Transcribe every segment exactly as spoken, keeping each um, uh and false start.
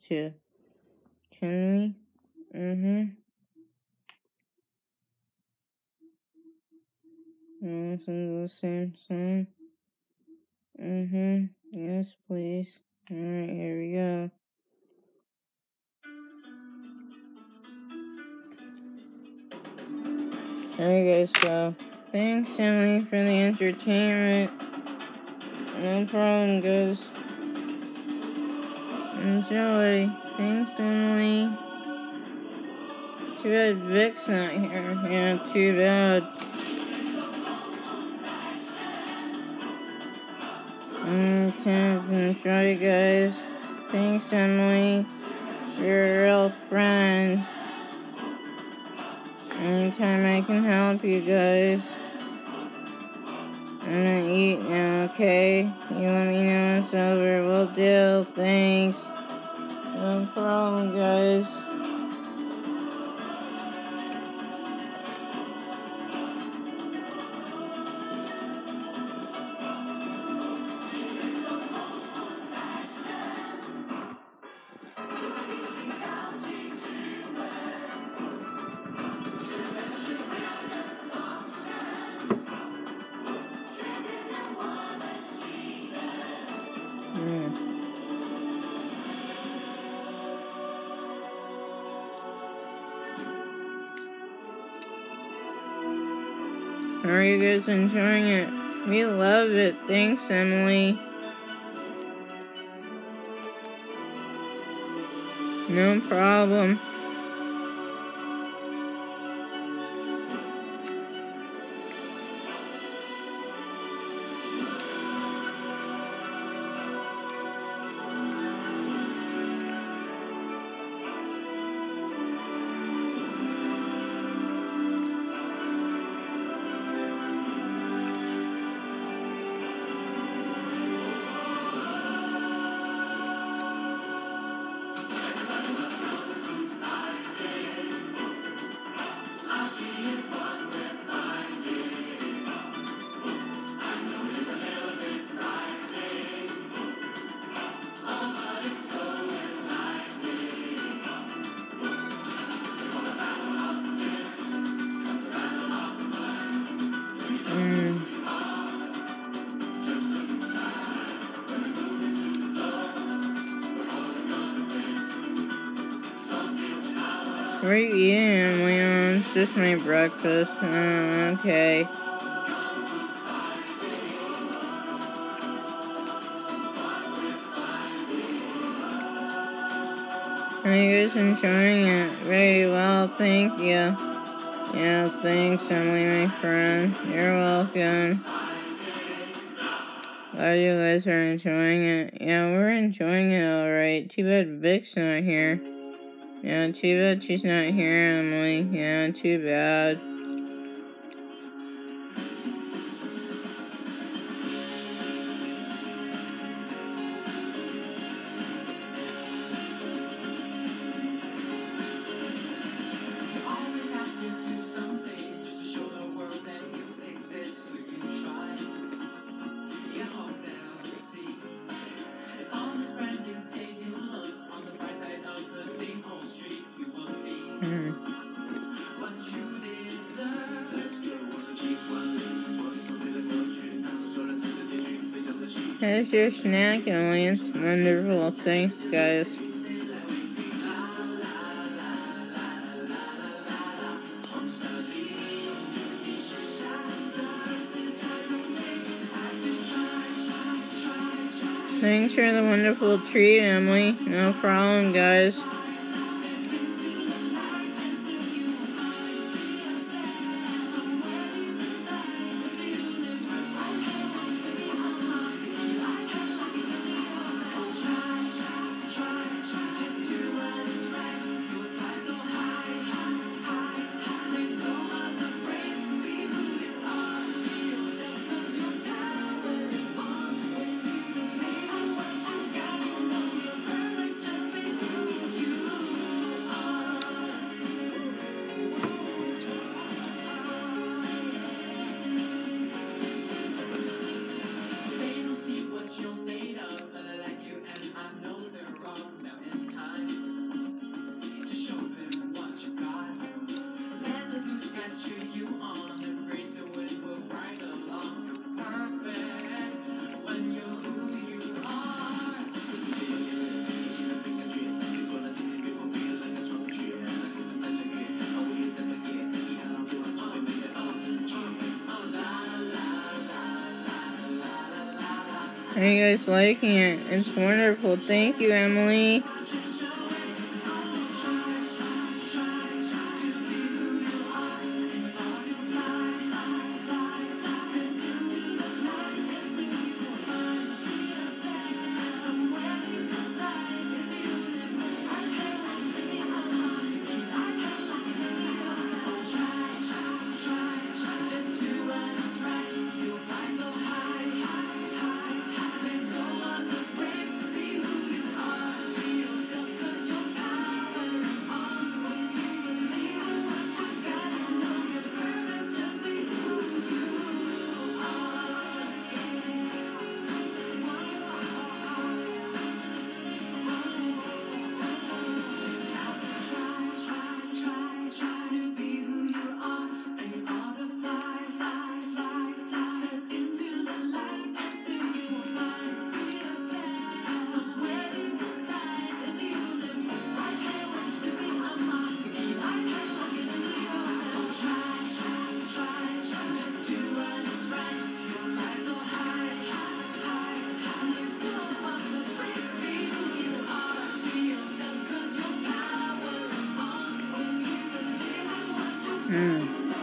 to. Can we? Mm-hmm. Listen to the same song. Mm-hmm. Yes, please. Alright, here we go. There you guys go. Thanks, Emily, for the entertainment. No problem, guys. Enjoy. Thanks, Emily. Too bad Vic's not here. Yeah, too bad. Mm, enjoy, guys. Thanks, Emily. You're a real friend. Anytime I can help you guys. I'm gonna eat now, okay? You let me know when it's over. Will do. Thanks. No problem, guys. Mm. Are you guys enjoying it? We love it. Thanks, Emily. No problem. Mm. What are you eating, Leon? It's just my breakfast. Oh, okay. Are you guys enjoying it? Very well, thank you. Yeah, thanks, Emily, my friend. You're welcome. Glad you guys are enjoying it. Yeah, we're enjoying it alright. Too bad Vic's not here. Yeah, too bad she's not here, Emily. Yeah, too bad. Hmm. Here's your snack, Emily. It's wonderful. Thanks, guys. Thanks for the wonderful treat, Emily. No problem, guys. Are you guys liking it? It's wonderful. Thank you, Emily. Mm.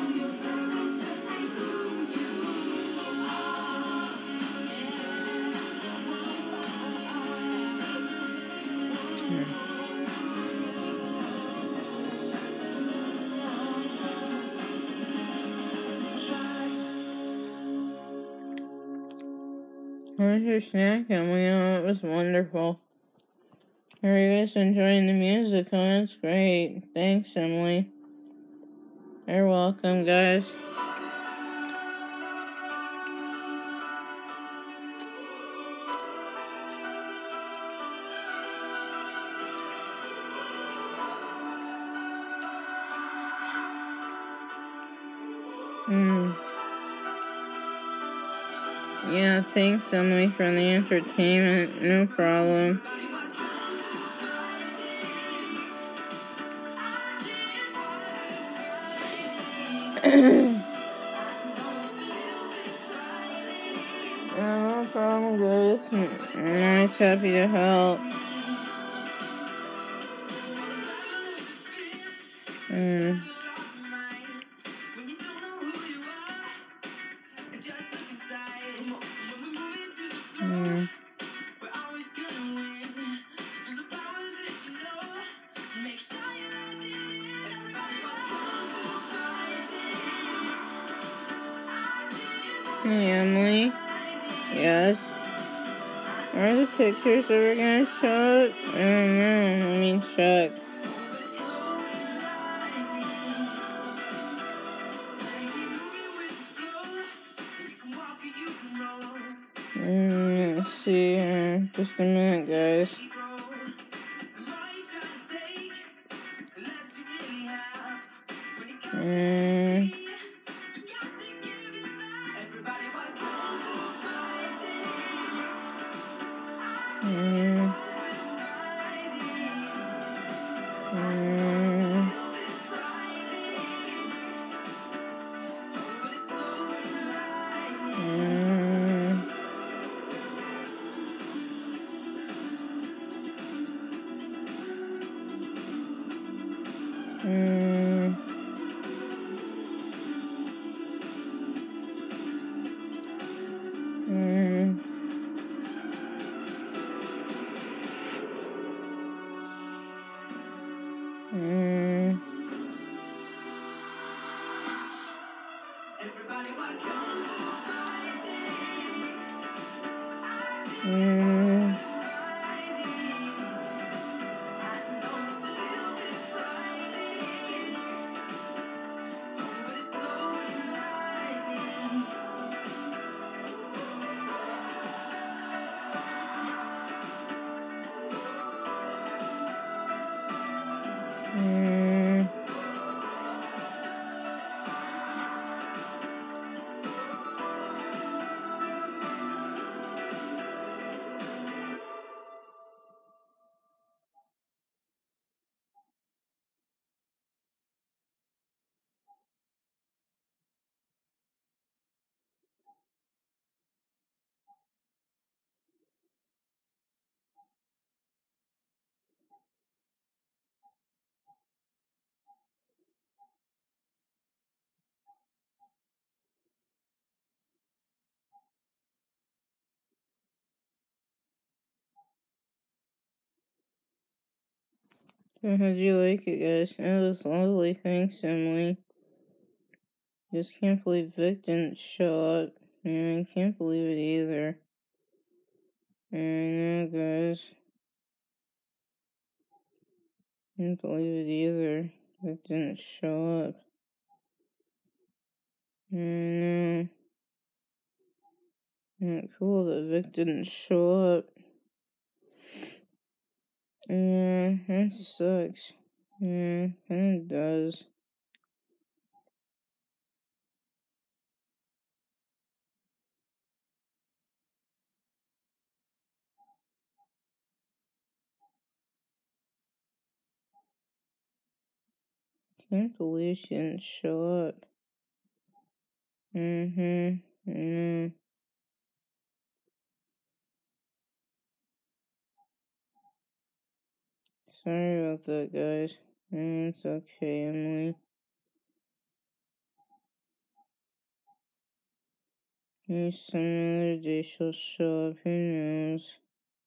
How was your snack, Emily? Oh, it was wonderful. Are you guys enjoying the music? Oh, that's great. Thanks, Emily. You're welcome, guys. Mm. Yeah, thanks, Emily, for the entertainment. No problem. Yeah, no problem, guys. I'm always happy to help. Mm. Mm. Hey, Emily. Yes. Are the pictures ever gonna show up? I don't know. Let me check. Mm, let's see. Uh, just a minute, guys. Mm. Mm. Mm. Mm. Mm. Mm. Mm. Mm. Mm. How'd you like it, guys? It was lovely. Thanks, Emily. Just can't believe Vic didn't show up. Yeah, I can't believe it either. I know, guys. Can't believe it either. Vic didn't show up. I know. Not cool that Vic didn't show up. Yeah, that sucks. Yeah, kinda does. Can't believe she didn't show up. Mm-hmm. Yeah. Sorry about that, guys. Mm, it's okay, Emily. Maybe some other day she'll show up. Who knows?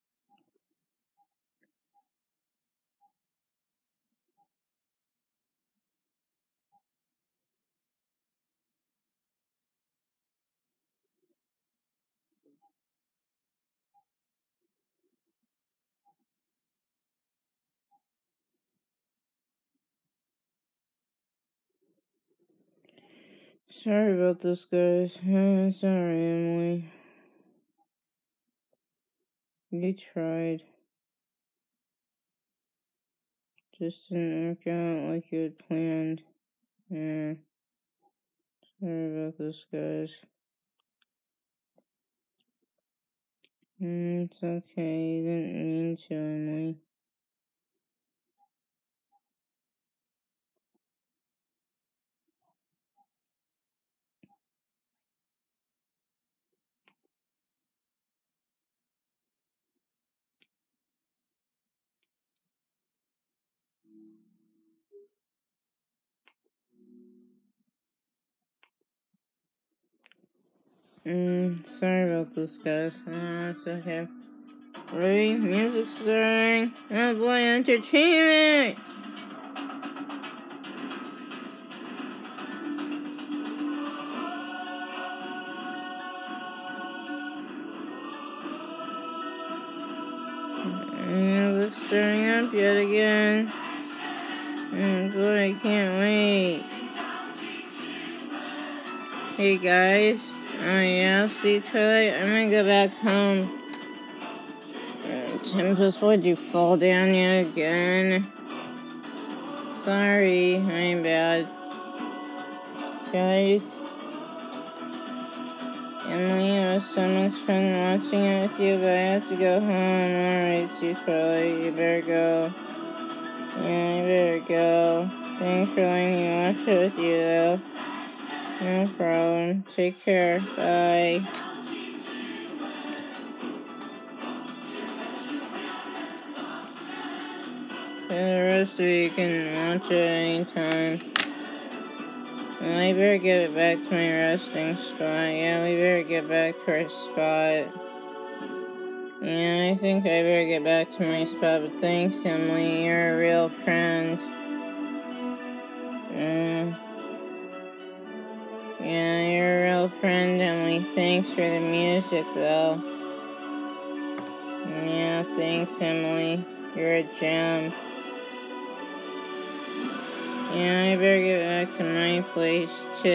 Sorry about this, guys. Uh, sorry, Emily. We tried. Just didn't work out like you had planned. Yeah. Sorry about this, guys. Mm, it's okay. You didn't mean to, Emily. Mm, sorry about this, guys. Uh, it's okay. Ready? Music starting. Oh boy, entertainment! Music starting up yet again. Oh boy, I can't wait. Hey guys. Oh yeah, see Twilight? I'm gonna go back home. Tempest, why'd you fall down yet again? Sorry, my bad. Guys, Emily, it was so much fun watching it with you, but I have to go home. Alright, see Twilight, you better go. Yeah, you better go. Thanks for letting me watch it with you, though. No problem. Take care. Bye. For the rest of you can watch it anytime. Well, I better get back to my resting spot. Yeah, we better get back to our spot. Yeah, I think I better get back to my spot, but thanks, Emily. You're a real friend. Yeah. Yeah, you're a real friend, Emily. Thanks for the music, though. Yeah, thanks, Emily. You're a gem. Yeah, I better get back to my place, too.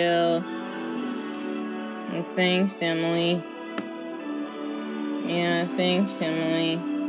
And thanks, Emily. Yeah, thanks, Emily.